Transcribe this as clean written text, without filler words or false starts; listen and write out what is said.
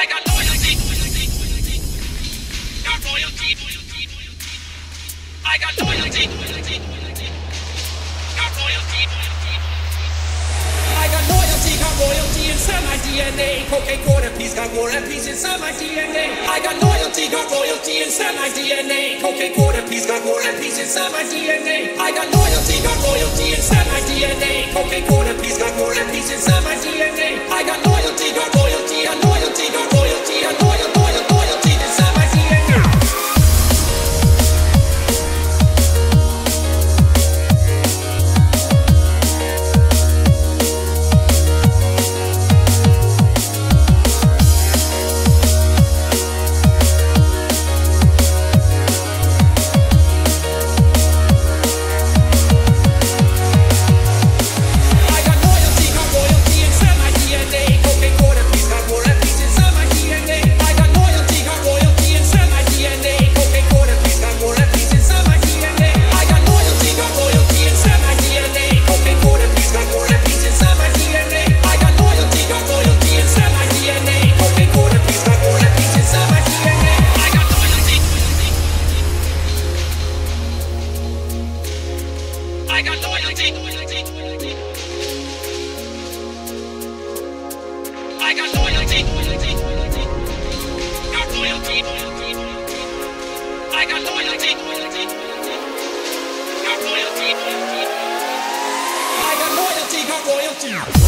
I got loyalty. Got royalty. I got loyalty. Got royalty. I got loyalty, got royalty inside my DNA. Cocaine quarter piece, got war and peace inside my DNA. I got loyalty, got royalty inside my DNA. Cocaine quarter piece, got war and peace inside my DNA. I got loyalty, got royalty inside my DNA. Cocaine quarter piece, got war and peace inside my DNA. I got loyalty, got royalty, got loyalty, got royalty, got loyalty inside my DNA. I got loyalty. I got loyalty. Got royalty. I got loyalty. Got royalty. I got loyalty. Got royalty.